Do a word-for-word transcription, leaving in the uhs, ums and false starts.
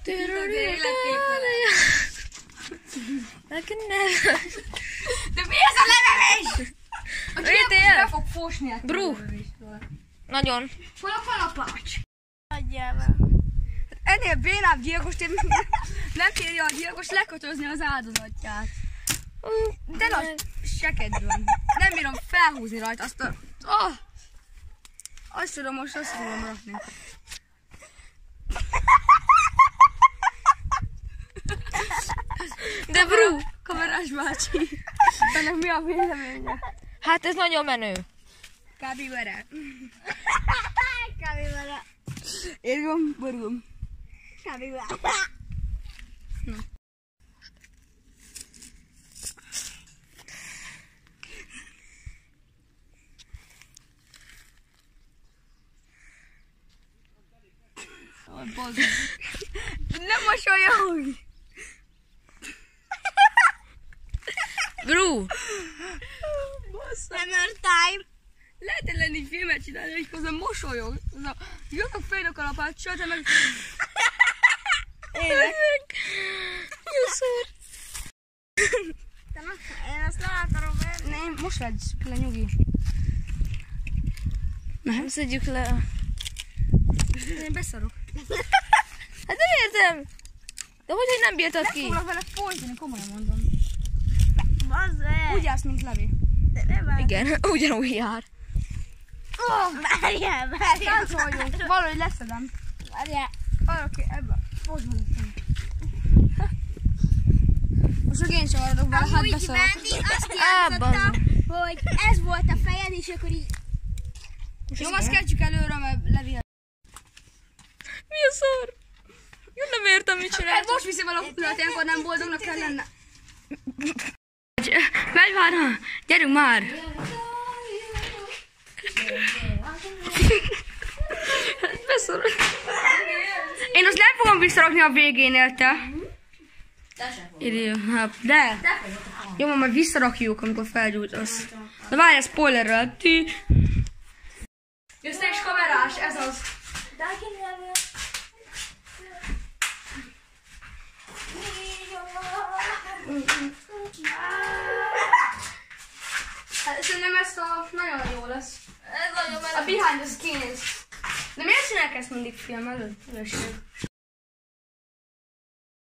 De mi ez a levelés? A gyilkos be fog fosni a Bru. Nagyon. Hol a kalapács? Adjál már. Ennél bénább gyilkost én nem kérje a gyilkos lekötözni az áldozatját. De nagy sekedből. Nem bírom felhúzni rajta azt a... Oh! Azt tudom, most azt tudom rakni. De Bru! Kamerás bácsi. Ennek mi a véleménye? Hát ez nagyon menő. Kábivere. Kábivere. Érgom, borulom. Kábivere. Na. Nem mosolyogj! Bru! Nem time. Lehet lenni filmet csinálni, hogy közben mosolyog. Az a jöttök fejnök kalapáccsal, te meg... Élek. Jó szor! Én azt nem akarom venni. Nem, most legyen le, nyugi. Nem szedjük le. Én beszarok. Hát nem értem! De hogy, hogy nem bírtad Nem ki? foglak vele folytani, komolyan mondom. Bazd meg. Úgy állsz, mint Levi. De nem áll. Igen, ugyanúgy jár. Oh, Várjál, várjál. táncoljunk, valahogy leszedem. Várjál. Valaki ebbe. Fogd meg. Most csak én sem maradok vele, hát Amúgy beszarok. Bándi azt Á, játszotta, bazd. hogy ez volt a fejed, és akkor így... Jó, azt kezdjük előre, mert Levi... Mi a szar? Jó, nem értem, mit csinál. Hát most viszem el a kulat, ilyenkor nem boldognak kell lenne. Megy már, gyerünk már! Beszorul. Én azt nem fogom visszarakni a végénél, te. Ide, hát, de. Jó, majd visszarakjuk, amikor felgyújtasz. De várj, spoilerrel. Ti. Jössz te is kamerás, ez az. Hát szerintem ez a nagyon jó lesz. Ez nagyon A behind the scenes. De miért csinálják ezt mindig film előtt? Előség.